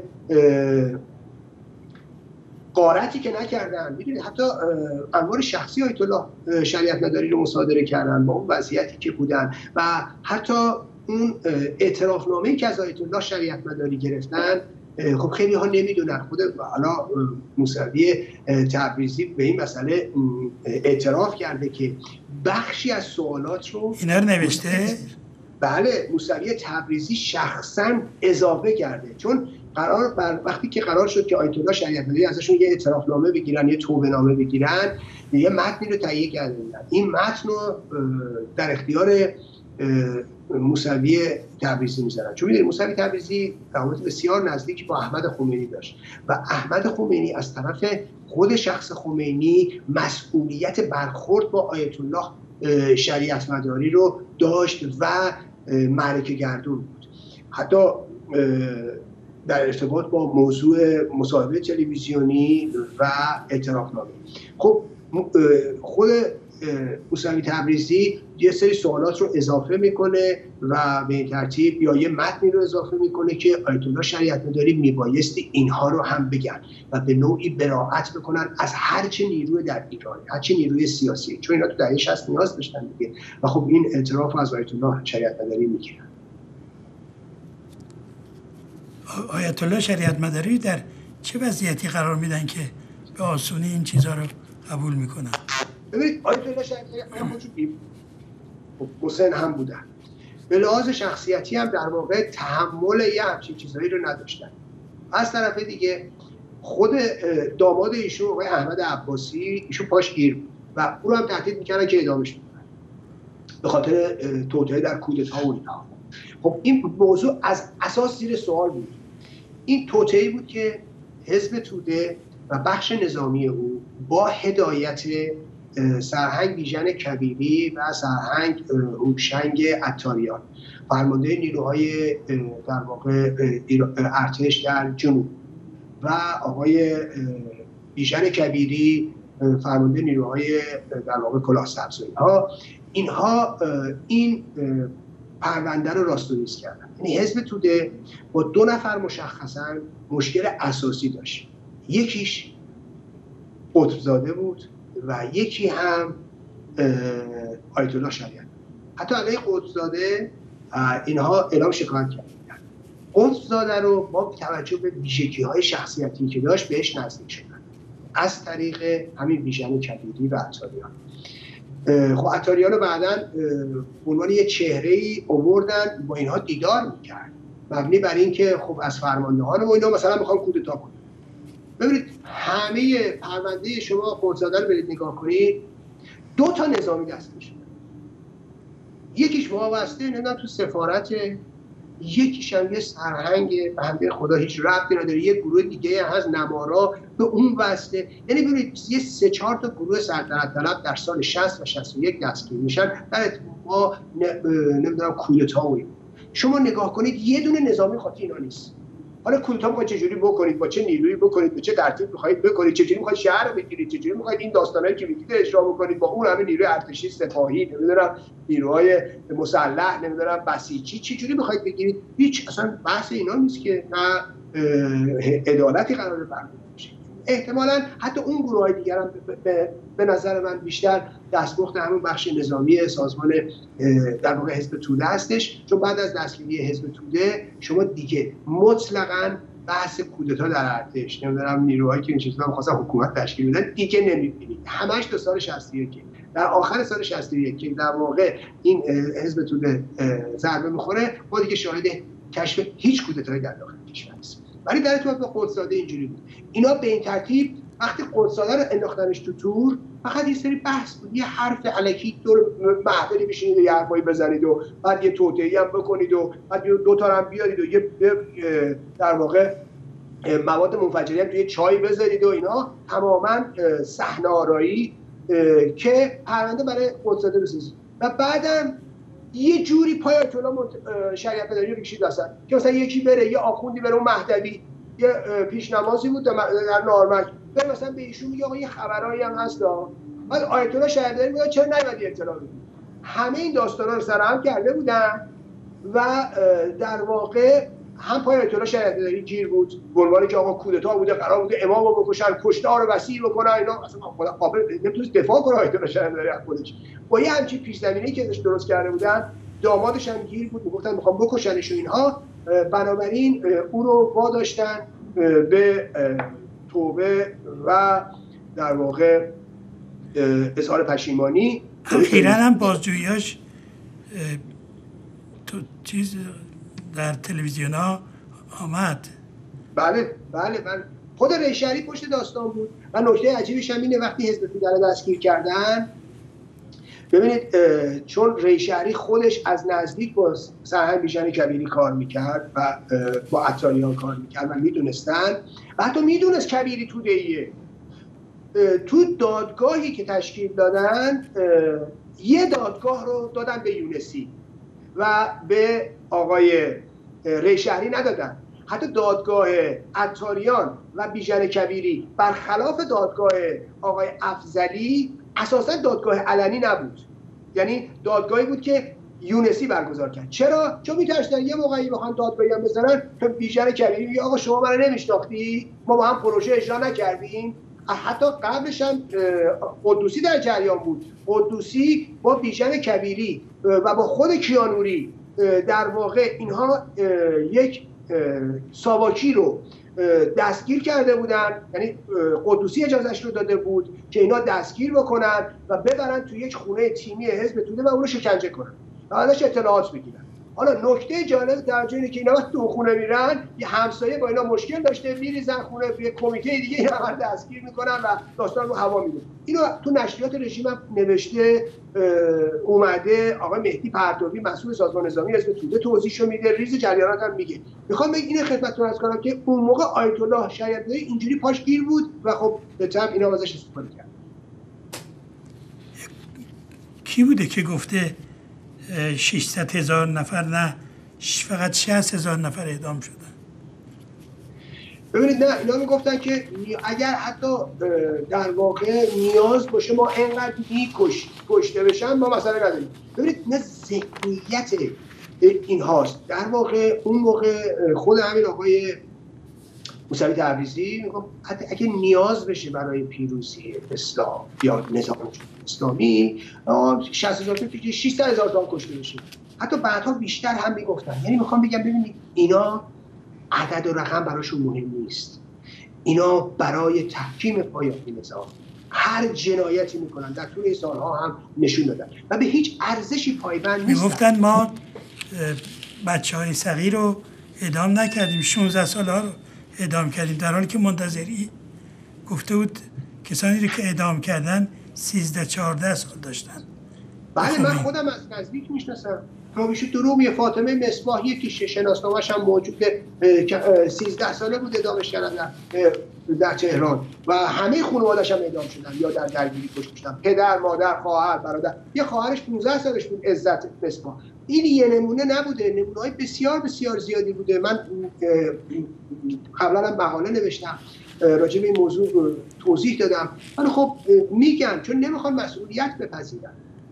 غارتی که نکردن. میدونید حتی اموال شخصی آیت الله شریعت مداری رو مصادره کردن با اون وضعیتی که بودن و حتی اون اعترافنامه‌ای که از آیت الله شریعت مداری گرفتن خب خیلی ها نمیدونن. خود حالا موسوی تبریزی به این مسئله اعتراف کرده که بخشی از سوالات رو اینا رو نوشته؟ بله موسوی تبریزی شخصا اضافه کرده، چون وقتی که قرار شد که آیت الله شریعت مداری ازشون یه اعترافنامه بگیرن، یه توبه‌نامه بگیرن، یه متنی رو تهیه کرده بودن. این متن رو در اختیار موسوی تبریزی میذارن، چون میدونید موسوی تبریزی روابط بسیار نزدیک با احمد خمینی داشت و احمد خمینی از طرف خود شخص خمینی مسئولیت برخورد با آیت الله شریعت مداری رو داشت و معرکه گردون بود. حتی در ارتباط با موضوع مصاحبه تلویزیونی و اعترافنامه. خب خود موسوی تبریزی یه سری سوالات رو اضافه میکنه و به این ترتیب یا یه متنی رو اضافه میکنه که آیت الله شریعت مداری میبایستی اینها رو هم بگن و به نوعی براءت بکنن از هرچه نیروی در ایران، هرچه نیروی سیاسی، چون اینا تو دهه 60 نیاز داشتن دیگه و خب این اعتراف از آیت الله شریعت مداری میگیرن. آیت الله شریعت مداری در چه وضعیتی قرار میدن که به آسونی این چیزها رو قبول میکنن؟ ببینید آیت الله شریعت مداری خودشون حسین هم بودن، به لحاظ شخصیتی هم در واقع تحمل یه همچین چیزایی رو نداشتن. از طرف دیگه خود داماد ایشون آقای احمد عباسی ایشون پاش گیر بود و او رو هم تهدید میکردن که اعدامش میکنن به خاطر توطئه در کودتا و اینها. خب این موضوع از اساس زیر سوال بود. این توطئه‌ای بود که حزب توده و بخش نظامی او با هدایت سرهنگ بیژن کبیری و سرهنگ هوشنگ عطاریان، فرمانده نیروهای در واقع ارتش در جنوب، و آقای بیژن کبیری فرمانده نیروهای در واقع کلاه‌سبز، اینها این پرونده رو راست‌وریز کردن. یعنی حزب توده با 2 نفر مشخصاً مشکل اساسی داشت، یکیش قطب‌زاده بود و یکی هم آیت الله شریعت. حتی علیه قطب‌زاده اینها اعلام شکایت کردن. قطب‌زاده رو با توجه به ویژگی‌های شخصیتی که داشت بهش نزدیک شدن از طریق همین بیژن کبیری و عطاریان. خب عطاریان رو بعداً به عنوان یه چهره‌ای آوردن با اینها دیدار می‌کرد، مبنی بر این که خب از فرماندهان و اینا مثلا می‌خوان کودتا کنن. ببینید همه پرونده شما قطب‌زاده رو برید نگاه کنید، 2 تا نظامی دستش شدن، یکیش وابسته نمیدونم تو سفارت، یکیش هم یه سرهنگ بنده خدا هیچ ربطی نداره، یه گروه دیگه هست نمارا به اون واسطه. یعنی ببینید یه 3-4 تا گروه سلطنت طلب در سال 60 و 61 دستگیر میشن در اتفاق نمیدونم کودتا و شما نگاه کنید یه دونه نظامی خاطی اینا نیست. حالا کودتا می‌خواید چجوری بکنید، با چه نیرویی بکنید، به چه ترتیب می‌خواید بکنید، چجوری می‌خواید شهر رو بگیرید، چجوری می‌خواید این داستانایی که میگید اجرا بکنید با اون همه نیروی ارتشی، سپاهی، نمیدونم نیروهای مسلح، نمیدونم بسیجی، چجوری می‌خواید بگیرید؟ هیچ اصلا بحث اینا نیست که نه عدالتی قراره برقرار بشه. احتمالاً حتی اون گروه‌های دیگر هم به نظر من بیشتر دستمزد همون بخش نظامی سازمان در واقع حزب توده هستش، چون بعد از دستگیری حزب توده شما دیگه مطلقاً بحث کودتا در ارتش، نمیدونم نیروهایی که این چیزا می‌خواستن حکومت تشکیل بدن دیگه نمی‌بینید. همش تا سال 61 در آخر سال 61 که در واقع این حزب توده ضربه می‌خوره، ما دیگه شاهد کشف هیچ کودتایی در داخل کشور نیست. ولی در ارتباط با قطب‌زاده اینجوری بود. اینا به این ترتیب وقتی قطب‌زاده رو انداختنش تو تور، فقط یه سری بحث بود، یه حرف الکی دور محفلی بشینید و یه حرفایی بزنید و بعد یه توطئه‌ای هم بکنید و بعد 2 تا هم بیارید و یه در واقع مواد منفجره هم توی چای بذارید و اینا، تماما صحنه آرایی که پرونده برای قطب‌زاده بسازید و بعدم یه جوری پای آیت الله شریعت مداری رو بکشید وسط که مثلا یکی بره، یه آخوندی بره اون مهدوی، یه پیشنمازی بود در نارمک بره مثلا به ایشون میگه آقا یه خبرایی هم هستا، بعد آیت الله شریعت مداری میگه چرا نیومدی اطلاع بدی. همه این داستانا رو سرهم کرده بودن و در واقع هم پای آیت الله شریعت مداری گیر بود به عنوان که آقا کودتا بوده، قرار بوده امامو بکشن، کشتار رو وسیع بکنن، اینا اصلا قابل نمیتونه دفاع کنه آیت الله شریعت مداری از خودش. با یه همچین پیش زمینه‌ای که درست کرده بودن، دامادش هم گیر بود، میگفتن میخوام بکشنش و اینها، بنابراین او رو واداشتن به توبه و در واقع اظهار پشیمانی. اخیراً هم بازجوییاش تو چیز در تلویزیون ها آمد. بله من خود ریشهری پشت داستان بود و نکته عجیبش هم اینه وقتی حزب توده رو دستگیر کردن، ببینید چون ریشهری خودش از نزدیک با سرهنگ بیژن کبیری کار میکرد و با عطاریان کار میکرد و میدونستن و حتی میدونست کبیری توده‌ایه. تو دادگاهی که تشکیل دادن یه دادگاه رو دادن به یونسی و به آقای ریشهری ندادن. حتی دادگاه عطاریان و بیژن کبیری برخلاف دادگاه آقای افضلی اساسا دادگاه علنی نبود، یعنی دادگاهی بود که یونسی برگزار کرد. چرا؟ چون می‌ترسیدن یه موقعی بخوان دادگاهی هم بزنن بیژن کبیری میگه آقا شما منو نمیشناختی، ما با هم پروژه اجرا نکردیم. حتی قبلش هم قدوسی در جریان بود. قدوسی با بیژن کبیری و با خود کیانوری در واقع اینها یک ساواکی رو دستگیر کرده بودن، یعنی قدوسی اجازهش رو داده بود که اینا دستگیر بکنن و ببرن توی یک خونه تیمی حزب توده و اون رو شکنجه کنن و ازش اطلاعات بگیرن. حالا نکته جالب توجه اینه که اینا وقتی تو خونه میرن یه همسایه با اینا مشکل داشته، میریزن خونه، یه کمیته دیگه اینا رو دستگیر میکنن و داستان رو هوا میدن. اینو تو نشریات رژیم هم نوشته اومده. آقای مهدی پرتوی مسئول سازمان نظامی حزب توده توضیحشو میده، ریز جریانات هم میگه. میخوام اینو خدمتتون عرض کنم که اون موقع آیت الله شریعت‌الله اینجوری پاش گیر بود و خب به طبع اینا ازش استفاده کرد. کی بوده که گفته 600,000 نفر نه فقط 60,000 نفر اعدام شدن؟ ببینید نه، اینا میگفتن که اگر حتی در واقع نیاز باشه ما اینقدر کشته بشن ما مسئله نداریم. ببینید نه ذهنیت این هاست. در واقع اون موقع خود همین آقای موسوی تبریزی میگفت حتی اگه نیاز بشه برای پیروزی اسلام یا نظام اسلامی 60,000 تا که 600,000 تا کشته بشه. حتی بعدها بیشتر هم میگفتن. یعنی میخوام بگم ببینید اینا عدد و رقم براشون مهم نیست. اینا برای تحکیم پایه‌های نظام هر جنایتی میکنن، در طول سالها هم نشون دادن و به هیچ ارزشی پایبند نیستن. میگفتن ما بچه‌های صغیر رو اعدام نکردیم، 16 ساله‌ها رو اعدام کردیم، در حالی که منتظری گفته بود کسانی رو که اعدام کردن 13-14 سال داشتن. بله من خودم از نزدیک میشناسم. راویشو دروغ فاطمه مصباحی که شناسنامه‌اش هم موجوده 13 ساله بود اعدامش کردن در تهران و همه خانواده‌اش هم اعدام شدن یا در درگیری کشته شدن. پدر، مادر، خواهر، برادر. یه خواهرش 15 سالش بود عزت مصباح. این یه نمونه نبوده، نمونه‌های بسیار بسیار زیادی بوده. من قبلا هم مقاله نوشتم راجع به این موضوع توضیح دادم. ولی خب میگن چون نمیخوان مسئولیت بپذیرن.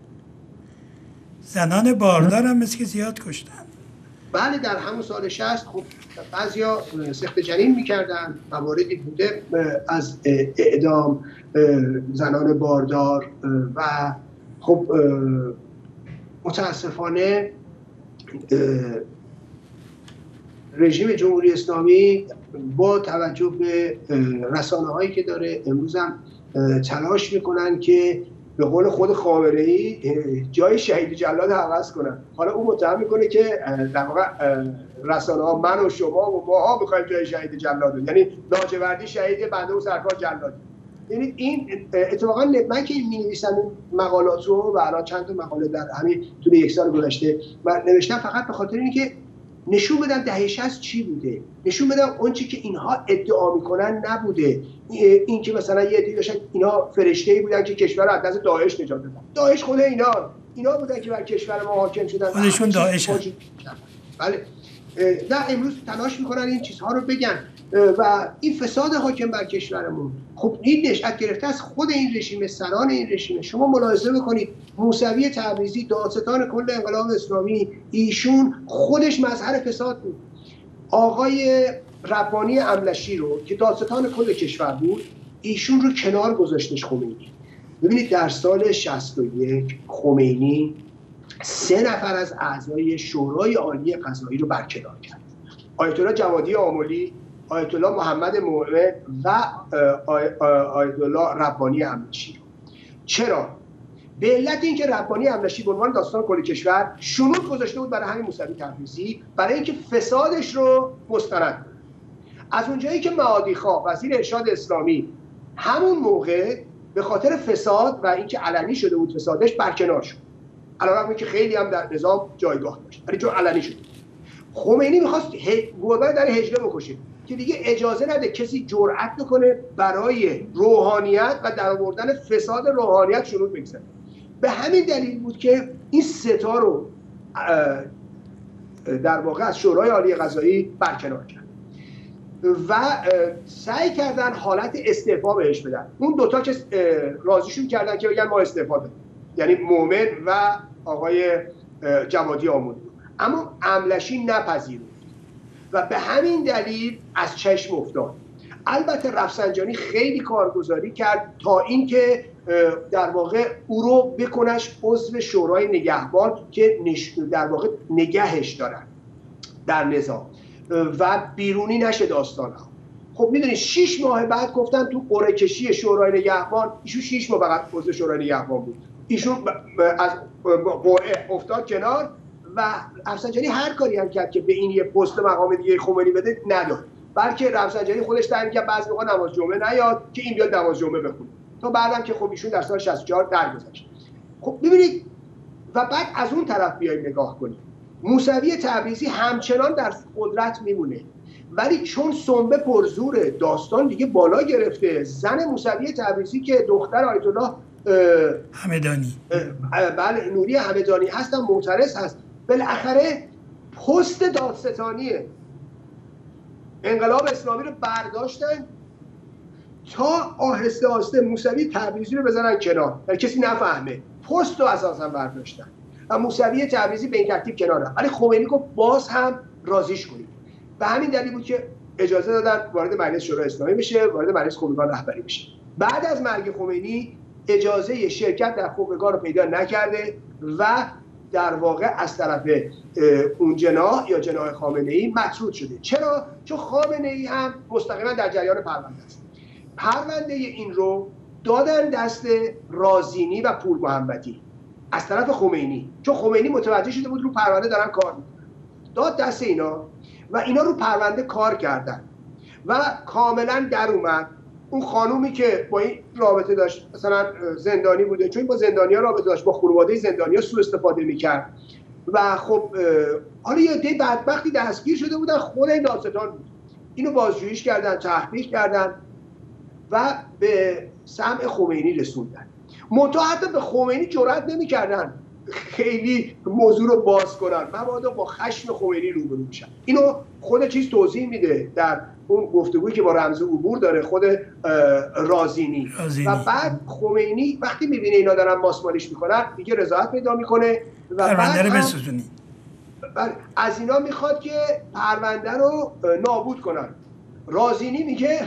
زنان باردار هم مثل که زیاد کشتن. بله در همون سال 60 خب بعضیا سخت جنین میکردن، مواردی بوده از اعدام زنان باردار و خب متاسفانه رژیم جمهوری اسلامی با توجه به رسانه‌هایی که داره امروز هم تلاش میکنن که به قول خود خامنه‌ای جای شهید جلاد عوض کنن. حالا اون متهم میکنه که در واقع رسانه‌ها من و شما و ماها می‌خوایم جای شهید جلاد، یعنی لاجوردی شهید بنده و سرکار جلاد. یعنی این اتفاقا من که می‌نویسم مقالات رو و الان چند تا مقاله در همین طول یک سال گذشته من نوشتم فقط به خاطر اینکه نشون بدم دهه 60 چی بوده، نشون بدم اون چی که اینها ادعا میکنن نبوده. این که مثلا یه عده‌ای داشتن اینا فرشته‌ای بودن که کشور رو از دست داعش نجات دادن. داعش خود اینا بودن که بر کشور ما حاکم شدن، خودشون داعش. بله نه امروز تلاش میکنن این چیزها رو بگن و این فساد حاکم بر کشورمون خب این نشأت گرفته از خود این رژیم، سران این رژیم. شما ملاحظه بکنید موسوی تبریزی دادستان کل انقلاب اسلامی ایشون خودش مظهر فساد بود. آقای ربانی املشی رو که دادستان کل کشور بود ایشون رو کنار گذاشتش خمینی. ببینید در سال 61 خمینی 3 نفر از اعضای شورای عالی قضایی رو برکنار کرد. آیت الله جوادی آملی، آیت الله محمد مومن و آیت الله ربانی املشی. چرا؟ به علت اینکه ربانی املشی به عنوان داستان کل کشور شنود گذاشته بود برای همین موسوی تبریزی، برای اینکه فسادش رو مستند کنه. از اونجایی که معادی‌خواه وزیر ارشاد اسلامی همون موقع به خاطر فساد و اینکه علنی شده بود فسادش برکنار شد، علیرغم که خیلی هم در نظام جایگاه داشت، ولی چون علنی شد، خمینی می‌خواست گربه در حجله بکشه که دیگه اجازه نده کسی جرأت بکنه برای روحانیت و درآوردن فساد روحانیت شروع بگذاره. به همین دلیل بود که این ستا رو در واقع از شورای عالی قضایی برکنار کرد و سعی کردن حالت استعفا بهش بدن. اون دوتا که راضیشون کردن که بگن ما استعفا دادیم، یعنی مومن و آقای جوادی آمودی، اما املشی نپذیرفت و به همین دلیل از چشم افتاد. البته رفسنجانی خیلی کارگزاری کرد تا اینکه در واقع او رو بکنش عضو شورای نگهبان که در واقع نگهش دارن در نظام و بیرونی نشه داستان ها. خب میدونید 6 ماه بعد گفتن تو قرعه کشی شورای نگهبان، ایشون 6 ماه فقط عضو شورای نگهبان بود، ایشون از قرعه افتاد کنار و رفسنجانی هر کاری هم کرد که به این یه پست مقام دیگه خمینی بده نداد، بلکه رفسنجانی خودش تعیین کرد بعضی موقع نماز جمعه نیاد که این بیاد نماز جمعه بخونه، تا بعدم که خب ایشون در سال 64 درگذشت. خب ببینید و بعد از اون طرف بیایم نگاه کنیم، موسوی تبریزی همچنان در قدرت میمونه، ولی چون سنبه پرزور داستان دیگه بالا گرفته، زن موسوی تبریزی که دختر آیت الله همدانی بله نوری همدانی هستن، معترض هست، بالاخره پست دادستانی انقلاب اسلامی رو برداشتن تا آهسته آهسته موسوی تبریزی رو بزنن کنار، یعنی کسی نفهمه، پست رو اساسا برداشتن و موسوی تبریزی به این ترتیب کنار رفت. ولی خمینی گفت باز هم راضیش کنید. به همین دلیل بود که اجازه دادن وارد مجلس شورای اسلامی بشه، وارد مجلس خبرگان رهبری بشه. بعد از مرگ خمینی اجازه شرکت در خبرگان رو پیدا نکرده و در واقع از طرف اون جناح یا جناح خامنه‌ای مطرود شده. چرا؟ چون خامنه‌ای هم مستقیما در جریان پرونده است. پرونده این رو دادن دست رازینی و پور محمدی از طرف خمینی، چون خمینی متوجه شده بود رو پرونده دارن کار میکنن، داد دست اینا و اینا رو پرونده کار کردن و کاملا در اومد اون خانومی که با این رابطه داشت، مثلا زندانی بوده، چون با زندانیا رابطه داشت، با خانواده زندانیا سوء استفاده میکرد و خب حالا یه عده بدبختی دستگیر شده بودن، خود این دادستان بود، اینو بازجوییش کردن، تحقیق کردن و به سمع خمینی رسوندن. منتها حتی به خمینی جرئت نمی‌کردن خیلی موضوع رو باز کنن، مبادا با خشم خمینی روبرو میشن. اینو خود چیز توضیح میده در اون گفتگویی که با رمز عبور داره خود رازینی. و بعد خمینی وقتی میبینه اینا دارن ماسمالیش میکنن میگه رضایت پیدا میکنه و پرونده رو بسوزونی. از اینا میخواد که پرونده رو نابود کنن. رازینی میگه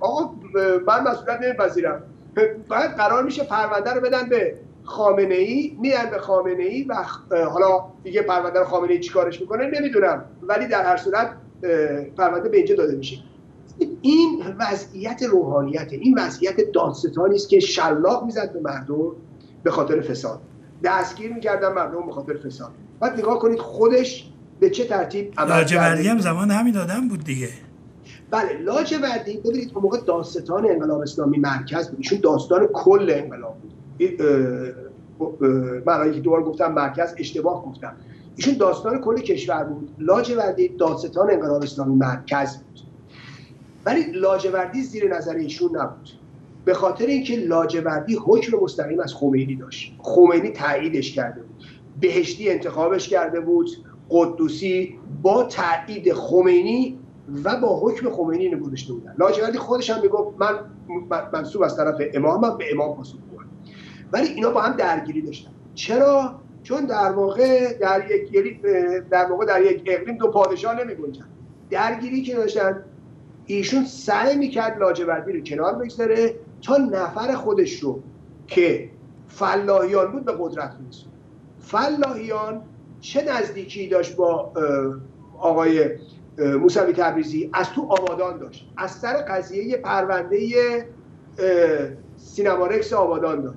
من مسئولیت نمیپذیرم. بعد قرار میشه پرونده رو بدن به خامنه‌ای، میدن به خامنه‌ای و حالا دیگه پرونده رو خامنه‌ای چیکارش میکنه نمیدونم، ولی در هر صورت پرونده به اینجا داده میشه. این وضعیت روحانیت، این وضعیت دادستانی است که شلاق میزد به مردم به خاطر فساد، دستگیر میکردن مردم به خاطر فساد. بعد نگاه کنید خودش به چه ترتیب عمل کرد. لاجوردی هم زمان همین آدم بود دیگه. بله لاجوردی ببینید اون موقع داستان انقلاب اسلامی مرکز بود، ایشون داستان کل انقلاب بود. من که دوباره گفتم مرکز اشتباه گفتم، ایشون داستان کل کشور بود. لاجوردی داستان انقلاب اسلامی مرکز بود، ولی لاجوردی زیر نظر ایشون نبود، به خاطر اینکه لاجوردی حکم مستقیم از خمینی داشت. خمینی تاییدش کرده بود، بهشتی انتخابش کرده بود، قدوسی با تایید خمینی و با حکم خمینی نگذاشته بودن. لاجوردی خودش هم میگفت من منسوب از طرف امامم، به امام پاسخ میدم. ولی اینا با هم درگیری داشتن. چرا؟ چون در واقع در یک اقلیم دو پادشاه نمیگنجن. درگیری که داشتن، ایشون سعی میکرد لاجوردی رو کنار بگذاره تا نفر خودش رو که فلاحیان بود به قدرت میرسونه. فلاحیان چه نزدیکی داشت با آقای موسوی تبریزی؟ از تو آبادان داشت، از سر قضیه پرونده سینما رکس آبادان داشت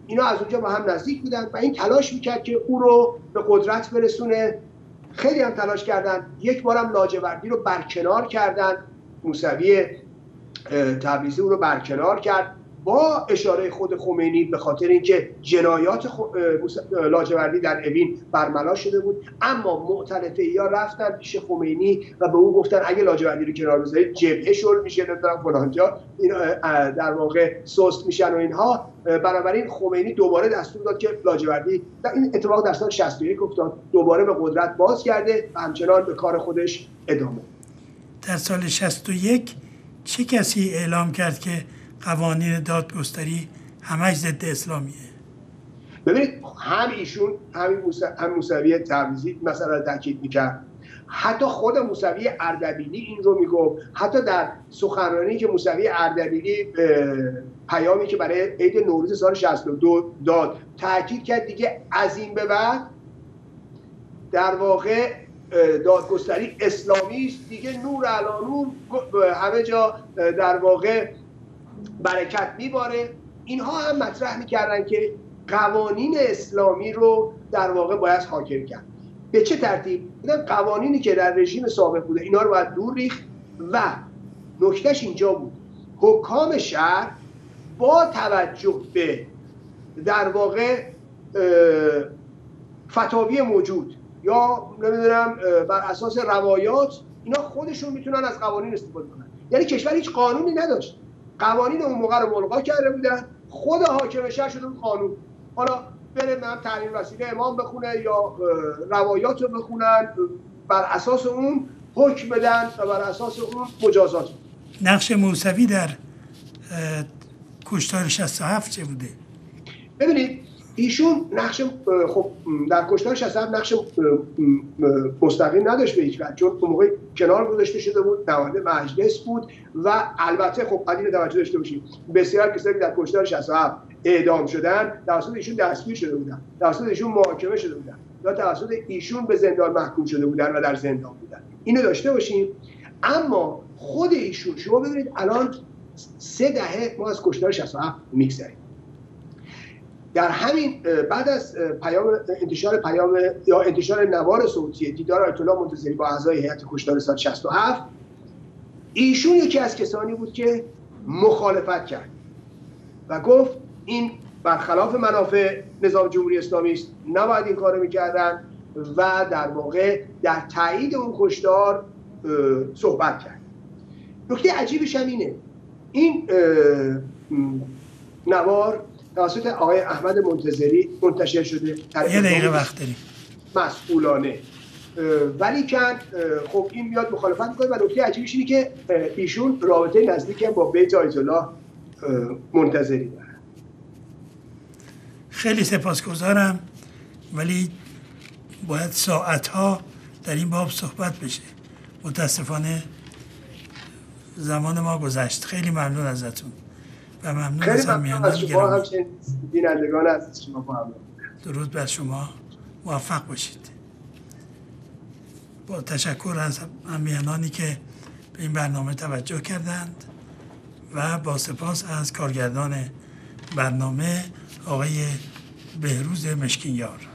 اینا از اونجا با هم نزدیک بودن و این تلاش میکرد که او رو به قدرت برسونه. خیلی هم تلاش کردن. یک بارم لاجوردی رو برکنار کردن، موسوی تبریزی او رو برکنار کرد با اشاره خود خمینی، به خاطر اینکه جنایات لاجوردی در اوین برملا شده بود. اما مؤتلفه‌ای‌ها رفتن پیش خمینی و به او گفتن اگه لاجوردی رو کنار بذارید جبهه شل میشه، نمیدونم فلانجا اینا در واقع سست میشن و اینها. بنابراین خمینی دوباره دستور داد که لاجوردی، این اتفاق در سال 61 افتاد، دوباره به قدرت باز کرده و همچنان به کار خودش ادامه. در سال 61 چه کسی اعلام کرد که قوانین دادگستری همش ضد اسلامیه؟ ببینید هم ایشون هم موسوی تبریزی مثلا تاکید میکرد، حتی خود موسوی اردبیلی این رو میگفت. حتی در سخنرانی که موسوی اردبیلی پیامی که برای عید نوروز سال 62 داد تاکید کرد دیگه از این به بعد در واقع دادگستری اسلامی است دیگه، نور علی نور همه جا در واقع برکت میباره. اینها هم مطرح میکردن که قوانین اسلامی رو در واقع باید حاکم کرد. به چه ترتیب؟ قوانینی که در رژیم سابق بوده اینا رو باید دور ریخت و نکتهش اینجا بود حکام شهر با توجه به در واقع فتاوی موجود یا نمیدونم بر اساس روایات اینا خودشون میتونن از قوانین استفاده کنن. یعنی کشور هیچ قانونی نداشت، قوانین اون موقع رو ملغا کرده بودن، خود حاکم شهر شده بود قانون. حالا بره من تعیین وسیله امام بخونه یا روایات رو بخونن، بر اساس اون حکم بدن و بر اساس اون مجازات. نقش موسوی در کشتار 67 چه بوده؟ ببینید ایشون نقش خب در کشتار 67 نقش مستقیم نداشت به هیچ وجه، چون اون موقع کنار گذاشته شده بود، نماینده مجلس بود و البته خب قدیم توجه داشته باشید بسیار کسایی که در کشتار 67 اعدام شدن توسط ایشون دستگیر شده بودن، توسط ایشون محاکمه شده بودن یا توسط ایشون به زندان محکوم شده بودن و در زندان بودن. اینو داشته باشیم. اما خود ایشون شما ببینید الان 3 دهه ما از کشتار 67 میگذریم. در همین بعد از انتشار نوار صوتی دیدار آیت الله منتظری با اعضای هیئت کشتار سال 67 ایشون یکی از کسانی بود که مخالفت کرد و گفت این برخلاف منافع نظام جمهوری اسلامی است، نباید این کارو میکردن و در واقع در تایید اون کشتار صحبت کرد. نکته عجیبش هم اینه این نوار توسط آقای احمد منتظری منتشر شده، یه دقیقه وقت داریم، مسئولانه، ولی که خب این میاد مخالفت میکنه و نکته عجیبش اینه که ایشون رابطه نزدیکی هم با بیت آیت الله منتظری داره. خیلی سپاسگزارم، ولی باید ساعتها در این باب صحبت بشه. متاسفانه زمان ما گذشت. خیلی ممنون ازتون و ممنون از همیهنان گرامی. همچنین بینندگان از شما ممنون. درود بر شما، موفق باشید. با تشکر از همیهنانی که به این برنامه توجه کردند و با سپاس از کارگردان برنامه آقای بهروز مشکینیار.